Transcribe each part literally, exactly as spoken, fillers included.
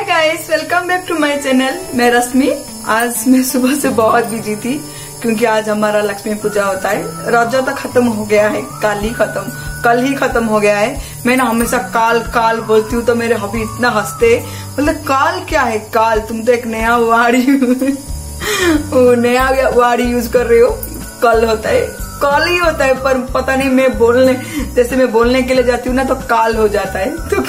Guys, welcome back to my channel. मैं रश्मि। आज मैं सुबह से बहुत बिजी थी क्योंकि आज हमारा लक्ष्मी पूजा होता है। रजा तो खत्म हो गया है, कल ही खत्म कल ही खत्म हो गया है। मैं ना हमेशा काल काल बोलती हूँ तो मेरे हबी इतना हंसते, मतलब काल क्या है काल, तुम तो एक नया वाड़ी नया वाड़ी यूज कर रहे हो। कल होता है, कल ही होता है, पर पता नहीं मैं बोलने जैसे मैं बोलने के लिए जाती हूँ ना तो काल हो जाता है। तो,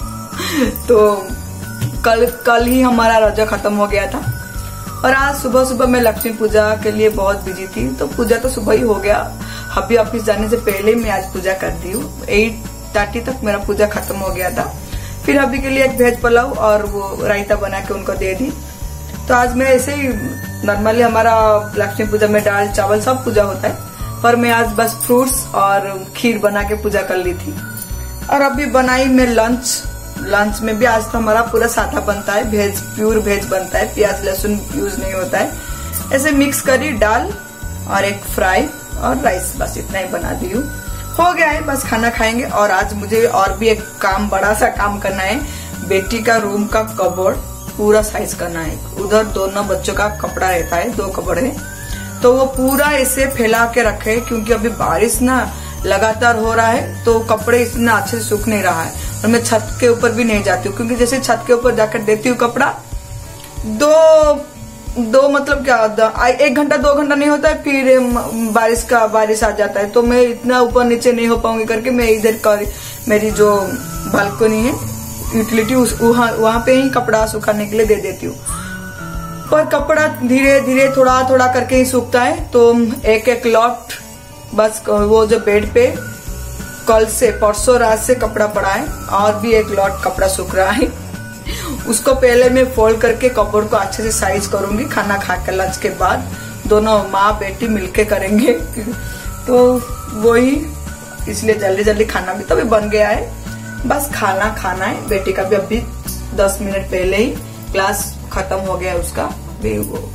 तो कल कल ही हमारा रजा खत्म हो गया था और आज सुबह सुबह मैं लक्ष्मी पूजा के लिए बहुत बिजी थी। तो पूजा तो सुबह ही हो गया, अभी ऑफिस जाने से पहले मैं आज पूजा कर दी हूँ। एट थर्टी तक मेरा पूजा खत्म हो गया था। फिर अभी के लिए एक वेज पुलाव और वो रायता बना के उनको दे दी। तो आज मैं ऐसे ही नॉर्मली हमारा लक्ष्मी पूजा में दाल चावल सब पूजा होता है, पर मैं आज बस फ्रूट्स और खीर बना के पूजा कर ली थी। और अभी बनाई मैं लंच। लंच में भी आज तो हमारा पूरा सादा बनता है, वेज प्योर वेज बनता है, प्याज लहसुन यूज नहीं होता है। ऐसे मिक्स करी दाल और एक फ्राई और राइस, बस इतना ही बना दी हूँ। हो गया है, बस खाना खाएंगे। और आज मुझे और भी एक काम, बड़ा सा काम करना है। बेटी का रूम का कबोर्ड पूरा साइज करना है। उधर दोनों बच्चों का कपड़ा रहता है, दो कपड़े है, तो वो पूरा ऐसे फैला के रखे क्योंकि अभी बारिश ना लगातार हो रहा है तो कपड़े इतना अच्छे से सूख नहीं रहा है। और मैं छत के ऊपर भी नहीं जाती हूँ क्योंकि जैसे छत के ऊपर जाकर देती हूँ कपड़ा, दो दो मतलब क्या एक घंटा दो घंटा नहीं होता है, फिर बारिश का बारिश आ जाता है। तो मैं इतना ऊपर नीचे नहीं हो पाऊंगी करके मैं इधर का मेरी जो बालकनी है यूटिलिटी वहाँ वहाँ पे ही कपड़ा सुखाने के लिए दे देती हूँ। पर कपड़ा धीरे धीरे थोड़ा थोड़ा करके ही सूखता है। तो एक एक लॉट बस वो जो बेड पे कल से परसों रात से कपड़ा पड़ा है और भी एक लॉट कपड़ा सूख रहा है। उसको पहले मैं फोल्ड करके कपड़ों को अच्छे से साइज करूंगी। खाना खा कर लंच के बाद दोनों माँ बेटी मिलके करेंगे। तो वही इसलिए जल्दी जल्दी खाना भी तो अभी बन गया है, बस खाना खाना है। बेटी का भी अभी दस मिनट पहले ही क्लास खत्म हो गया है उसका भी, वो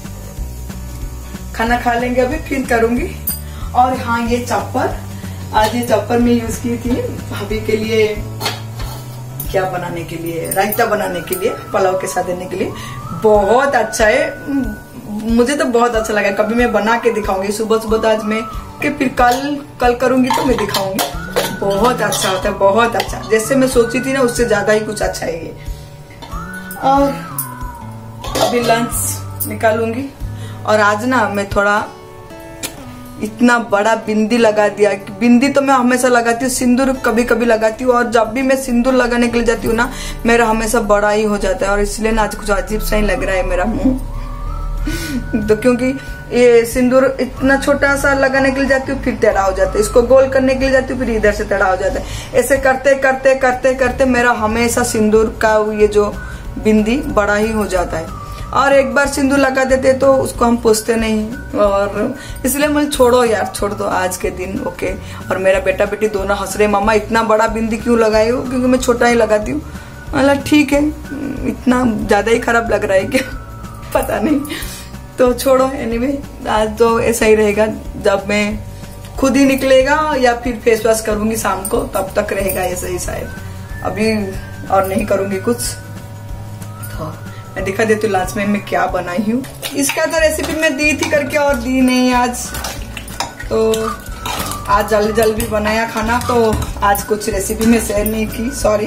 खाना खा लेंगे अभी फिर करूंगी। और हाँ, ये चप्पल, आज ये चप्पल मैं यूज की थी भाभी के लिए, क्या बनाने के लिए, रायता बनाने के लिए, पुलाव के साथ देने के लिए। बहुत अच्छा है, मुझे तो बहुत अच्छा लगा। कभी मैं बना के दिखाऊंगी सुबह सुबह, तो आज मैं कि फिर कल कल करूंगी तो मैं दिखाऊंगी। बहुत अच्छा होता है, बहुत अच्छा, जैसे मैं सोची थी ना उससे ज्यादा ही कुछ अच्छा है ये। और अभी लंच निकालूंगी। और आज ना मैं थोड़ा इतना बड़ा बिंदी लगा दिया। बिंदी तो मैं हमेशा लगाती हूँ, सिंदूर कभी कभी लगाती हूँ, और जब भी मैं सिंदूर लगाने के लिए जाती हूँ ना मेरा हमेशा बड़ा ही हो जाता है। और इसलिए ना आज कुछ अजीब सा ही लग रहा है मेरा मुंह। तो क्योंकि ये सिंदूर इतना छोटा सा लगाने के लिए जाती हूँ फिर टेढ़ा हो जाता है, इसको गोल करने के लिए जाती हूँ फिर इधर से टेढ़ा हो जाता है। ऐसे करते करते करते करते मेरा हमेशा सिंदूर का ये जो बिंदी बड़ा ही हो जाता है। और एक बार सिंदूर लगा देते तो उसको हम पूछते नहीं, और इसलिए मुझे छोड़ो यार, छोड़ दो आज के दिन, ओके। और मेरा बेटा बेटी दोनों हंस रहे, मामा इतना बड़ा बिंदी क्यों लगाई हो, क्योंकि मैं छोटा ही लगाती हूँ। मतलब ठीक है, इतना ज्यादा ही खराब लग रहा है क्या पता नहीं, तो छोड़ो। एनीवे आज तो ऐसा ही रहेगा, जब मैं खुद ही निकलेगा या फिर फेस वॉश करूंगी शाम को तब तक रहेगा ऐसा ही शायद। अभी और नहीं करूंगी कुछ। तो मैं दिखा देती हूँ लंच में मैं क्या बनाई हूँ। इसका तो रेसिपी मैं दी थी करके और दी नहीं आज, तो आज जल्दी जल्दी बनाया खाना, तो आज कुछ रेसिपी में शेयर नहीं की, सॉरी।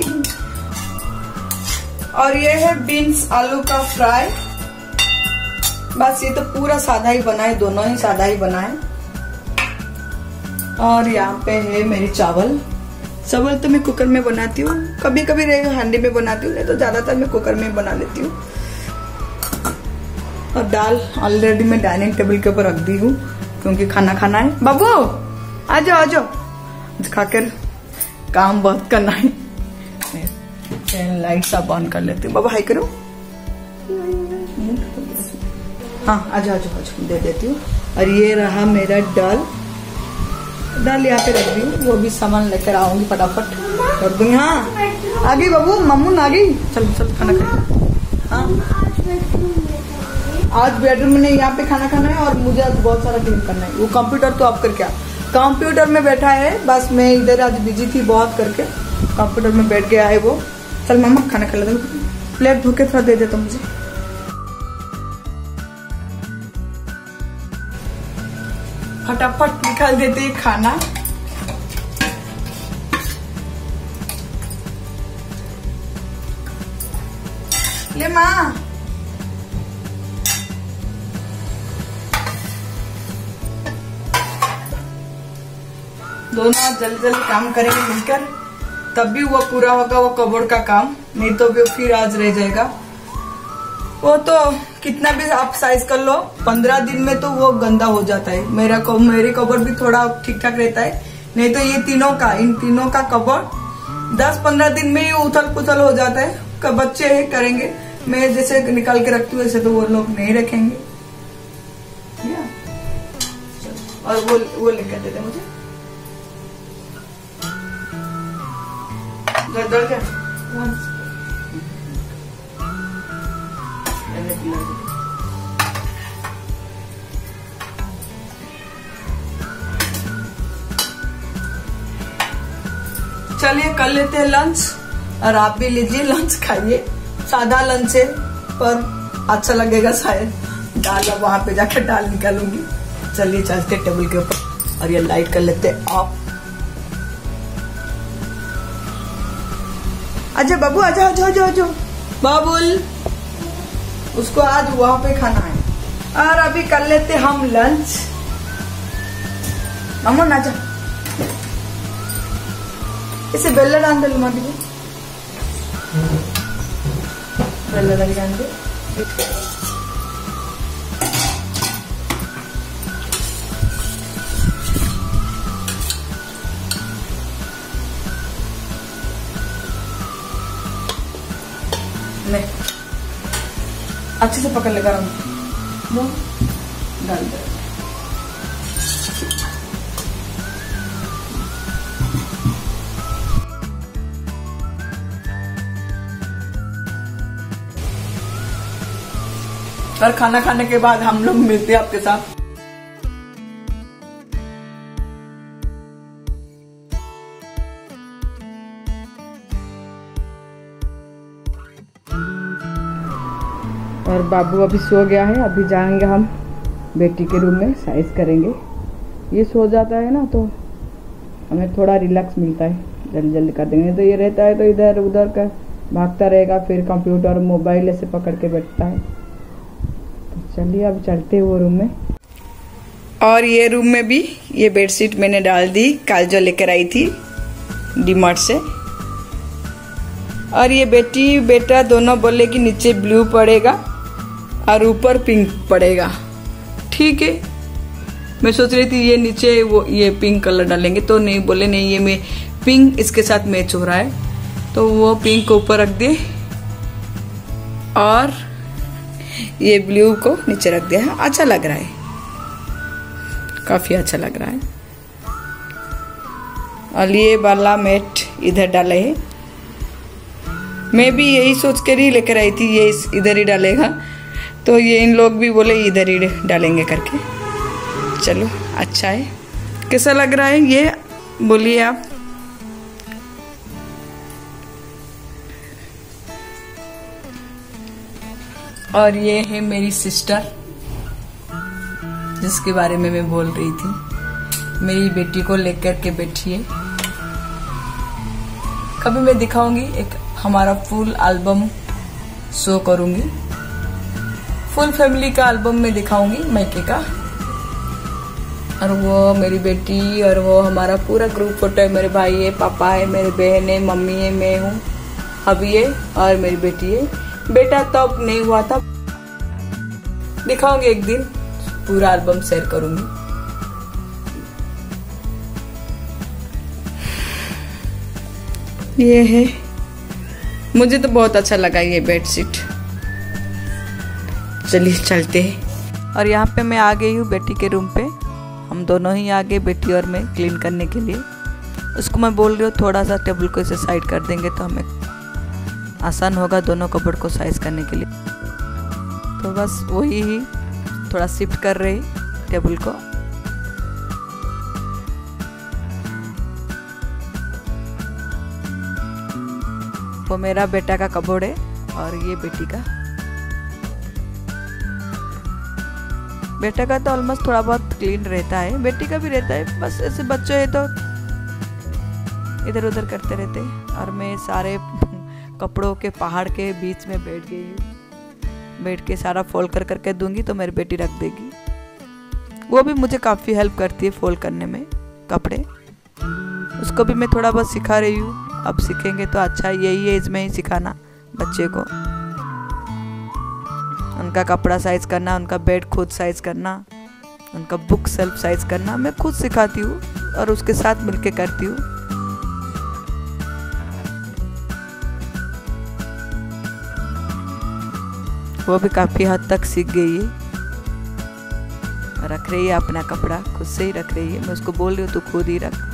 और ये है बीन्स आलू का फ्राई, बस ये तो पूरा सादा ही बना है, दोनों ही सादा ही बना है। और यहाँ पे है मेरी चावल। चावल तो मैं कुकर में बनाती हूँ, कभी कभी रहेगा हांडी में बनाती हूँ, नहीं तो ज्यादातर मैं कुकर में बना लेती हूँ। और दाल ऑलरेडी मैं डाइनिंग टेबल के ऊपर रख दी हूँ क्योंकि खाना खाना है। बाबू आ जाओ आ जाओ, खाकर काम बहुत करना है। लाइट सब ऑन कर लेती हूँ। बाबू हाई करो, हाँ आ जाओ आ जाओ, दे देती हूँ। और ये रहा मेरा दाल, दाल यहाँ पे रख दी हूँ, वो भी सामान लेकर आऊंगी फटाफट कर दूंगी। हाँ आ गई बाबू, मम्मू आ गई, चल चल खाना खाएंगे। हाँ आज बेडरूम में नहीं, यहाँ पे खाना खाना है और मुझे आज बहुत सारा क्लीन करना है। वो कंप्यूटर तो आप करके, कंप्यूटर में बैठा है, बस मैं इधर आज बिजी थी बहुत करके, कंप्यूटर में बैठ गया है वो। चल मम्मा खाना खा लेते, प्लेट धो के थोड़ा दे दे तो मुझे। फटाफट निकाल देते हैं खाना। ले माँ, दोनों जल्दी जल्दी काम करेंगे मिलकर, तब भी वो पूरा होगा वो कबोर्ड का काम, नहीं तो भी फिर आज रह जाएगा। वो तो कितना भी आप साइज कर लो, पंद्रह दिन में तो वो गंदा हो जाता है। मेरा को मेरी कबोर्ड भी थोड़ा ठीक ठाक रहता है, नहीं तो ये तीनों का इन तीनों का कबोर्ड दस पंद्रह दिन में ही उथल पुथल हो जाता है। कब बच्चे है करेंगे, मैं जैसे निकाल के रखती हूँ ऐसे तो वो लोग नहीं रखेंगे। और वो वो लेकर देते मुझे। दर दर क्या? चलिए कर लेते हैं लंच, और आप भी लीजिए लंच, खाइए। सादा लंच है पर अच्छा लगेगा शायद। दाल अब वहां पे जाकर दाल निकालूंगी। चलिए चलते टेबल के ऊपर, और ये लाइट कर लेते ऑफ। अच्छा बाबू आजा आजा आजा आजा बाबुल, उसको आज वहां पे खाना है। और अभी कर लेते हम लंच। अमन आजा, इसे बेल्ला डाल दे, लुमा दीजिए बेल्ला डाल दे। नहीं अच्छे से पकड़ लेगा, वो डाल दे। और खाना खाने के बाद हम लोग मिलते हैं आपके साथ। और बाबू अभी सो गया है। अभी जाएंगे हम बेटी के रूम में, साइज करेंगे। ये सो जाता है ना तो हमें थोड़ा रिलैक्स मिलता है, जल्दी जल्दी कर देंगे। तो ये रहता है तो इधर उधर का भागता रहेगा, फिर कंप्यूटर मोबाइल ऐसे पकड़ के बैठता है। तो चलिए अब चलते हैं वो रूम में। और ये रूम में भी ये बेडशीट मैंने डाल दी, कल जो लेकर आई थी डीमार्ट से। और ये बेटी बेटा दोनों बोले कि नीचे ब्लू पड़ेगा और ऊपर पिंक पड़ेगा। ठीक है, मैं सोच रही थी ये नीचे वो ये पिंक कलर डालेंगे, तो नहीं, बोले नहीं ये में पिंक इसके साथ मैच हो रहा है, तो वो पिंक को ऊपर रख दिए और ये ब्लू को नीचे रख दिया। अच्छा लग रहा है, काफी अच्छा लग रहा है। और ये वाला मैट इधर डाले है, मैं भी यही सोच कर ही लेकर आई थी ये इधर ही डालेगा, तो ये इन लोग भी बोले इधर ही डालेंगे करके। चलो अच्छा है। कैसा लग रहा है ये बोलिए आप। और ये है मेरी सिस्टर जिसके बारे में मैं बोल रही थी, मेरी बेटी को लेकर के बैठी है। कभी मैं दिखाऊंगी, एक हमारा फुल एल्बम शो करूंगी, फुल फैमिली का एल्बम में दिखाऊंगी मैके का। और वो मेरी बेटी और वो हमारा पूरा ग्रुप फोटो है। मेरे भाई है, पापा है, मेरे बहन है, मम्मी है, मैं हूँ, अभी है और मेरी बेटी है। बेटा तब नहीं हुआ था, दिखाऊंगी एक दिन, पूरा एल्बम शेयर करूंगी। ये है, मुझे तो बहुत अच्छा लगा ये बेडशीट। चलिए चलते हैं। और यहाँ पे मैं आ गई हूँ बेटी के रूम पे, हम दोनों ही आ गए, बेटी और मैं, क्लीन करने के लिए। उसको मैं बोल रही हूँ थोड़ा सा टेबल को इसे साइड कर देंगे तो हमें आसान होगा दोनों कपबोर्ड को साइज करने के लिए। तो बस वही ही थोड़ा शिफ्ट कर रहे टेबल को। वो मेरा बेटा का कपबोर्ड है और ये बेटी का, बेटा का तो ऑलमोस्ट थोड़ा बहुत क्लीन रहता है, बेटी का भी रहता है, बस ऐसे बच्चे है तो इधर उधर करते रहते। और मैं सारे कपड़ों के पहाड़ के बीच में बैठ गई हूँ, बैठ के सारा फोल्ड कर करके दूंगी तो मेरी बेटी रख देगी। वो भी मुझे काफ़ी हेल्प करती है फोल्ड करने में कपड़े, उसको भी मैं थोड़ा बहुत सिखा रही हूँ। अब सीखेंगे तो अच्छा, यही एज में ही सिखाना बच्चे को, उनका कपड़ा साइज करना, उनका बेड खुद साइज करना, उनका बुक सेल्फ साइज करना मैं खुद सिखाती हूँ और उसके साथ मिलके करती हूँ। वो भी काफ़ी हद तक सीख गई है, रख रही है अपना कपड़ा, खुद से ही रख रही है। मैं उसको बोल रही हूँ तू खुद ही रख।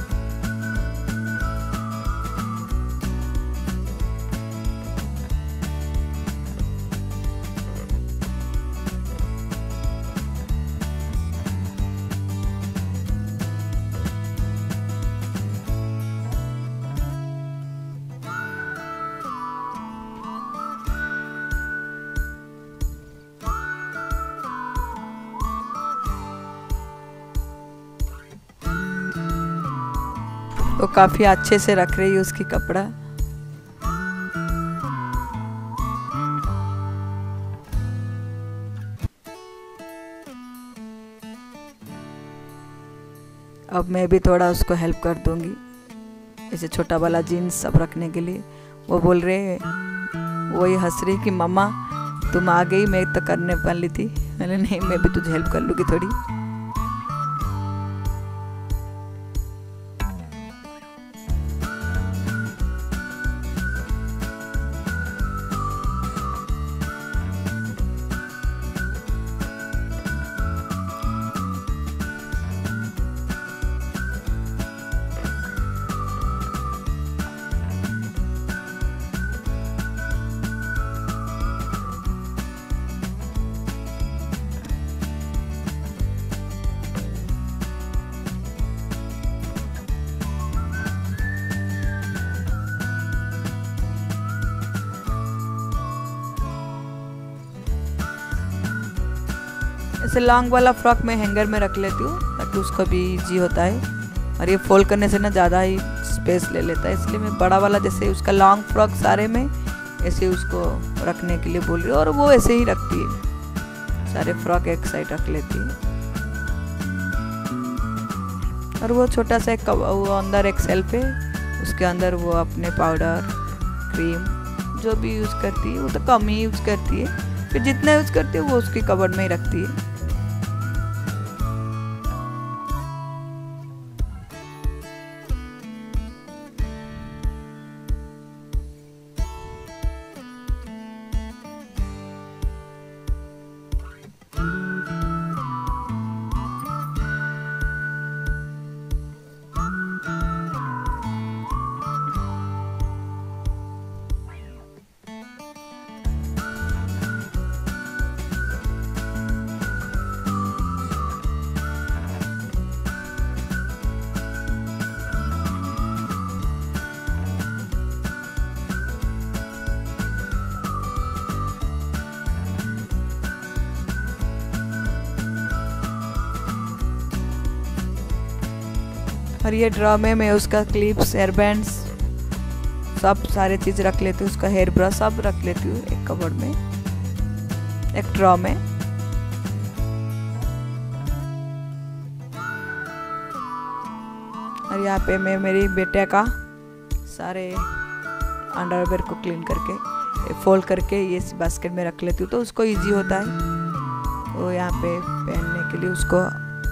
वो काफ़ी अच्छे से रख रही है उसकी कपड़ा। अब मैं भी थोड़ा उसको हेल्प कर दूंगी, ऐसे छोटा वाला जीन्स सब रखने के लिए। वो बोल रहे हैं, वही हंस रही कि मम्मा तुम आ गई, मैं तो करने वाली थी। मैंने नहीं, मैं भी तुझे हेल्प कर लूँगी थोड़ी। ऐसे लॉन्ग वाला फ्रॉक मैं हैंगर में रख लेती हूँ ताकि उसको भी इजी होता है, और ये फोल्ड करने से ना ज़्यादा ही स्पेस ले लेता है, इसलिए मैं बड़ा वाला जैसे उसका लॉन्ग फ्रॉक सारे में ऐसे उसको रखने के लिए बोल रही हूँ। और वो ऐसे ही रखती है, सारे फ्रॉक एक साइड रख लेती है। और वो छोटा सा एक वो अंदर एक सेल्फ है, उसके अंदर वो अपने पाउडर क्रीम जो भी यूज़ करती है वो तो कम ही यूज़ करती है, फिर जितना यूज़ करती है वो उसकी कबर्ड में ही रखती है। और ये ड्रॉ में मैं उसका क्लिप्स, हेयर बैंड्स सब सारे चीज़ रख लेती हूँ, उसका हेयर ब्रश सब रख लेती हूँ एक कबर्ड में, एक ड्रॉ में। और यहाँ पे मैं मेरी बेटे का सारे अंडरवेयर को क्लीन करके फोल्ड करके ये बास्केट में रख लेती हूँ, तो उसको इजी होता है, तो यहाँ पे पहनने के लिए उसको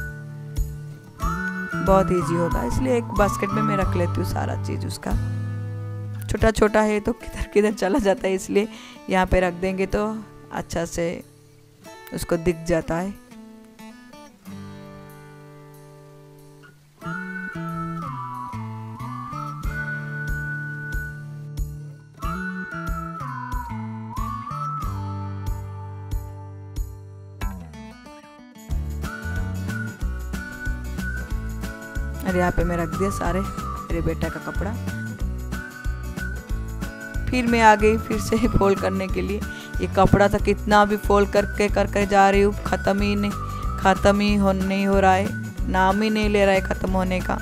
बहुत इजी होगा, इसलिए एक बास्केट में मैं रख लेती हूँ सारा चीज़। उसका छोटा छोटा है तो किधर किधर चला जाता है, इसलिए यहाँ पे रख देंगे तो अच्छा से उसको दिख जाता है। और यहाँ पे मैं रख दिया सारे मेरे बेटा का कपड़ा। फिर मैं आ गई फिर से फोल्ड करने के लिए। ये कपड़ा था कितना भी फोल्ड करके करके जा रही हूँ, ख़त्म ही नहीं ख़त्म ही हो नहीं हो रहा है, नाम ही नहीं ले रहा है ख़त्म होने का।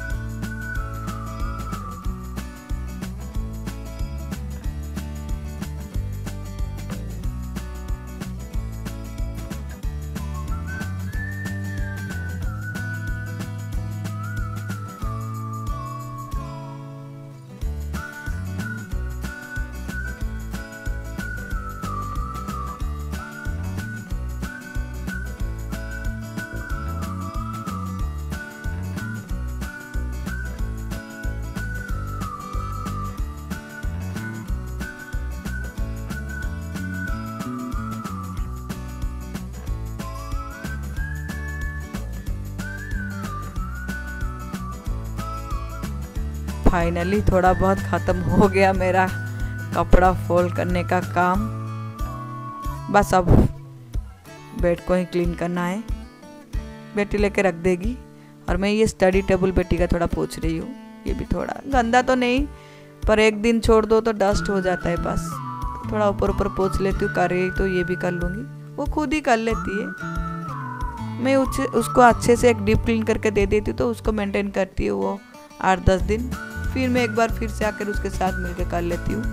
फाइनली थोड़ा बहुत ख़त्म हो गया मेरा कपड़ा फोल्ड करने का काम। बस अब बेड को ही क्लीन करना है, बेटी लेके रख देगी। और मैं ये स्टडी टेबल बेटी का थोड़ा पोंछ रही हूँ। ये भी थोड़ा गंदा तो नहीं, पर एक दिन छोड़ दो तो डस्ट हो जाता है, बस थोड़ा ऊपर ऊपर पोंछ लेती हूँ। कर रही तो ये भी कर लूँगी, वो खुद ही कर लेती है। मैं उसे उसको अच्छे से एक डीप क्लीन करके दे देती हूँ तो उसको मेंटेन करती है वो आठ दस दिन। फिर मैं एक बार फिर से आकर उसके साथ मिलकर कर लेती हूँ।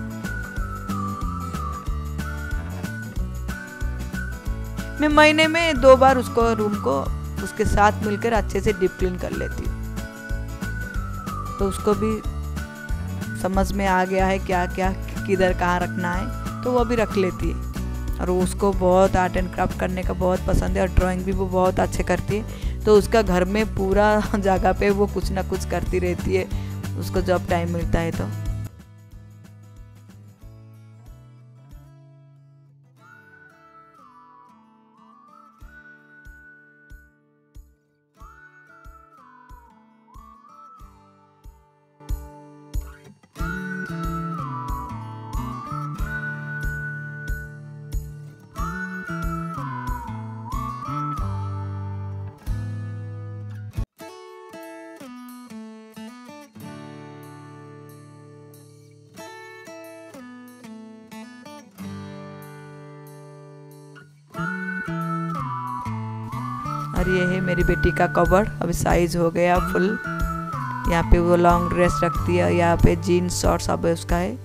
मैं महीने में दो बार उसको रूम को उसके साथ मिलकर अच्छे से डीप क्लीन कर लेती हूँ, तो उसको भी समझ में आ गया है क्या क्या किधर कहाँ रखना है, तो वो भी रख लेती है। और उसको बहुत आर्ट एंड क्राफ्ट करने का बहुत पसंद है और ड्राइंग भी वो बहुत अच्छे करती है। तो उसका घर में पूरा जगह पे वो कुछ ना कुछ करती रहती है, उसको जब टाइम मिलता है तो। और ये है मेरी बेटी का कबर्ड, अभी साइज हो गया फुल। यहाँ पे वो लॉन्ग ड्रेस रखती है, यहाँ पे जीन्स शॉर्ट्स सब उसका है।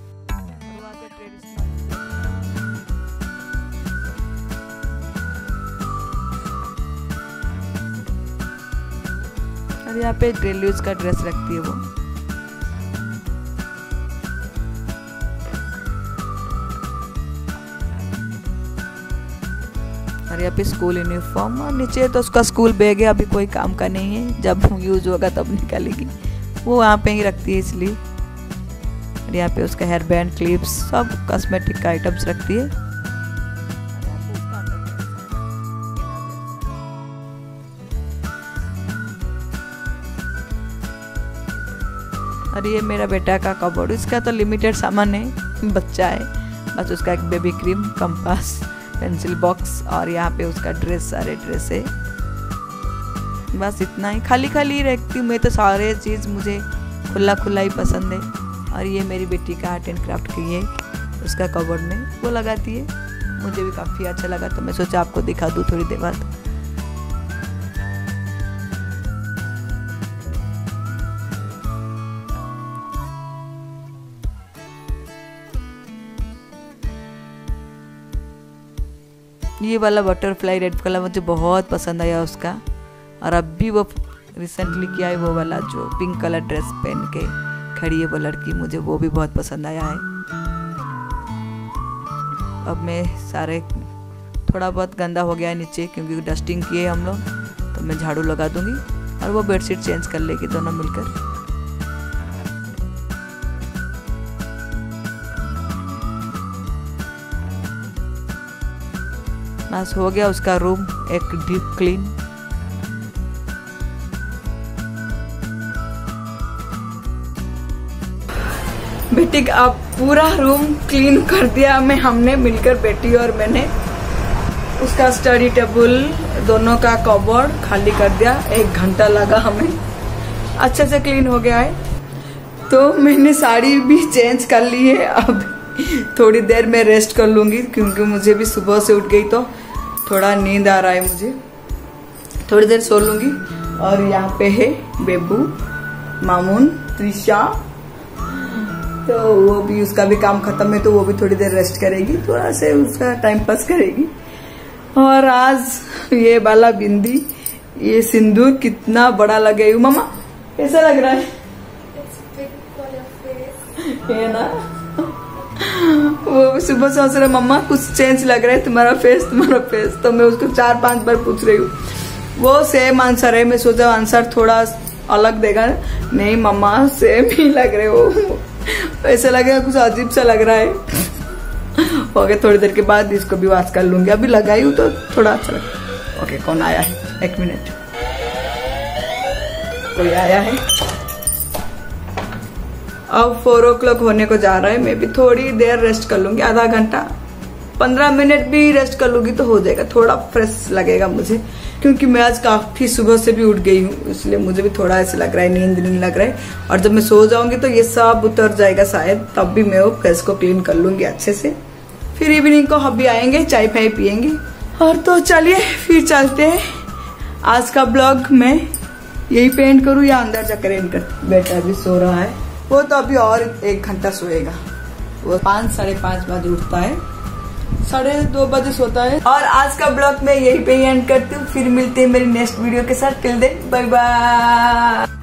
और यहाँ पे डेली यूज का ड्रेस रखती है वो। और यहाँ पे स्कूल यूनिफॉर्म, और नीचे तो उसका स्कूल बैग है, अभी कोई काम का नहीं है, जब यूज होगा तब निकालेगी। वो वहाँ पे ही रखती है इसलिए। और यहाँ पे उसका हेयर बैंड, क्लिप्स, सब कॉस्मेटिक का आइटम्स रखती है। और ये मेरा बेटा का कबर्ड, इसका तो लिमिटेड सामान है, बच्चा है, बस उसका एक baby cream, compass, pencil box और यहाँ पे उसका ड्रेस, सारे ड्रेस है, बस इतना ही। खाली खाली रखती हूँ मैं तो, सारे चीज़ मुझे खुला खुला ही पसंद है। और ये मेरी बेटी का आर्ट एंड क्राफ्ट की है, उसका कबर्ड में वो लगाती है, मुझे भी काफ़ी अच्छा लगा तो मैं सोचा आपको दिखा दूँ थोड़ी देर बाद। ये वाला बटरफ्लाई रेड कलर मुझे बहुत पसंद आया उसका। और अब भी वो रिसेंटली किया है वो वाला जो पिंक कलर ड्रेस पहन के खड़ी है वो लड़की, मुझे वो भी बहुत पसंद आया है। अब मैं सारे, थोड़ा बहुत गंदा हो गया है नीचे क्योंकि डस्टिंग किए हम लोग, तो मैं झाड़ू लगा दूंगी और वो बेडशीट चेंज कर लेगी दोनों मिलकर। बस हो गया उसका रूम एक डीप क्लीन। बेटी का अब पूरा रूम क्लीन कर दिया मैं, हमने मिलकर, बेटी और मैंने। उसका स्टडी टेबल, दोनों का कबर्ड खाली कर दिया, एक घंटा लगा हमें, अच्छे से क्लीन हो गया है। तो मैंने साड़ी भी चेंज कर ली है, अब थोड़ी देर मैं रेस्ट कर लूंगी, क्योंकि मुझे भी सुबह से उठ गई तो थोड़ा नींद आ रहा है मुझे। थोड़ी देर सो लूंगी। और यहाँ पे है बेबू, मामून, त्रिशा, तो वो भी, उसका भी काम खत्म है तो वो भी थोड़ी देर रेस्ट करेगी, थोड़ा से उसका टाइम पास करेगी। और आज ये वाला बिंदी, ये सिंदूर कितना बड़ा लगे। मामा कैसा लग रहा है? ये ना, वो भी सुबह सोच रहे मम्मा कुछ चेंज लग रहा है तुम्हारा फेस, तुम्हारा फेस। तो मैं उसको चार पांच बार पूछ रही हूँ, वो सेम आंसर है। मैं सोचा आंसर थोड़ा अलग देगा, नहीं मम्मा सेम ही लग रहे हो। ऐसा लगेगा कुछ अजीब सा लग रहा है। ओके, थोड़ी देर के बाद इसको भी वॉश कर लूंगी। अभी लगाई हूँ तो थोड़ा अच्छा लगा। ओके, कौन आया है? एक मिनट, कोई आया है। अब फोर ओ क्लॉक होने को जा रहा है। मैं भी थोड़ी देर रेस्ट कर लूंगी, आधा घंटा पंद्रह मिनट भी रेस्ट कर लूंगी तो हो जाएगा। थोड़ा फ्रेश लगेगा मुझे, क्योंकि मैं आज काफी सुबह से भी उठ गई हूँ, इसलिए मुझे भी थोड़ा ऐसे लग रहा है, नींद नहीं लग रहा है। और जब मैं सो जाऊंगी तो ये सब उतर जाएगा शायद, तब भी मैं वो फेस को क्लीन कर लूंगी अच्छे से। फिर इवनिंग को हब्बी आएंगे, चाय फाय पियेंगे। और तो चलिए फिर चलते हैं। आज का ब्लॉग मैं यही पे एंड करूँ या अंदर जाकर एंड कर? बेटा अभी सो रहा है, वो तो अभी और एक घंटा सोएगा। वो पाँच साढ़े पाँच बजे उठता है, साढ़े दो बजे सोता है। और आज का ब्लॉग मैं यही पे एंड करती हूँ। फिर मिलते हैं मेरी नेक्स्ट वीडियो के साथ। Till then bye bye.